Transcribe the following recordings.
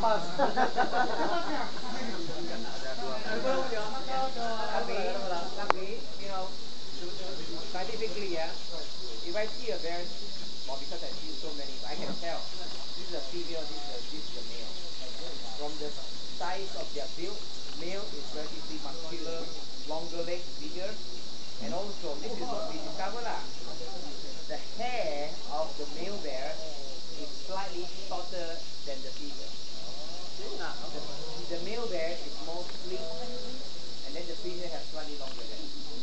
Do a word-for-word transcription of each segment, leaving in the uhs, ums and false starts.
lepas. Tapi, tapi, you know, scientifically, yeah, if I see a bear, well, because I see so many, I can tell this is a female, this is a, this is a male. From the size of their build, male is relatively muscular, longer legs, bigger, and also this is what we discover lah. The hair of the male bear is slightly shorter than the female. The, the male bear is more sleek, and then the female has slightly longer hair.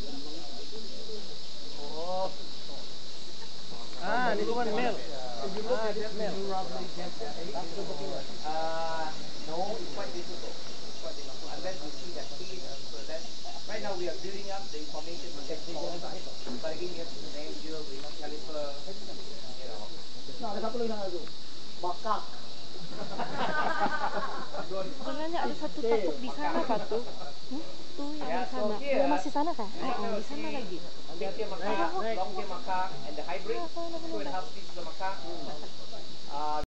Oh. Ah, this one male. Ah, this male. Uh, no, it's quite difficult. It's quite difficult unless we see the teeth. So that right now we are building up the information to get small size. But again, you have to measure with caliper. You know. Nah, ada satu lagi sana tu. Bakak. Sebenarnya ada satu katuk di sana kah tuh? Hmm? Tuh yang Yeah, di so sana. here, Yang masih sana kah? you Oh, know, di sana see lagi. big tail macaque, long tail macaque, and the hybrid, two and a half species of macaque. Uh,